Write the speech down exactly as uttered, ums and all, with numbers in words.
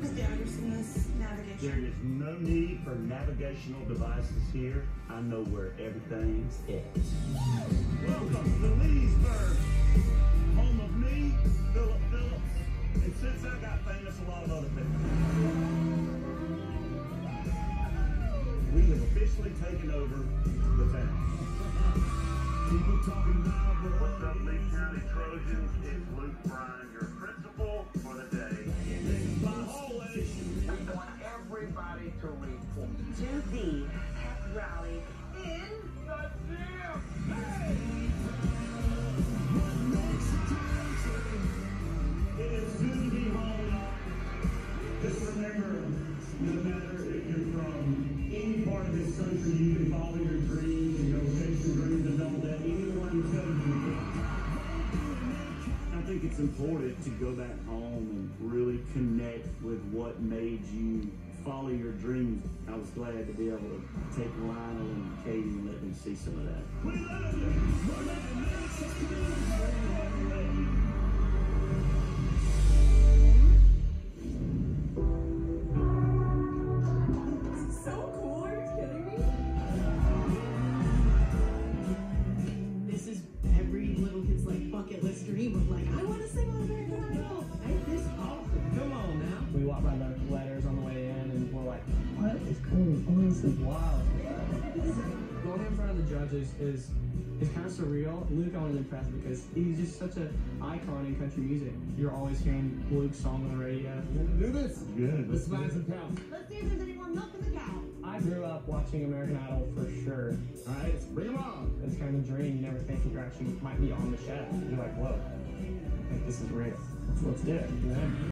down your seamless navigation. There is no need for navigational devices here. I know where everything's at. Welcome to Leesburg, home of me, Philip Phillips, and since I got famous, a lot of other people. We have officially taken over the town. People talking about what's up, Lee County Trojans? It's Luke Bryan, your principal for the day. My hallway. We want everybody to report To the pep rally in the gym. It is soon to be home. Just remember, no matter if you're from any part of this country, you can follow your dreams and go chase your dreams and don't let anyone tell you you can't. I think it's important to go back home and really connect with what made you follow your dreams. I was glad to be able to take Lionel and Katie and let them see some of that. We love you! so cool. Are you kidding me? This is every little kid's like bucket list dream of like, I want to sing on American Idol. Ain't this awesome? Come on now. We walk by the letters on the way in and we're like, what is going on? This is wild. Going in front of the judges is is kind of surreal. Luke, I was impressed because he's just such an icon in country music. You're always hearing Luke's song on the radio. You gonna do this? Good. Let's find some cows. Let's see if there's any more milk in the cow. I grew up watching American Idol for sure. All right, bring them on. It's kind of a dream. You never think that you actually might be on the show. You're like, whoa, I think this is real. Let's do it. You know?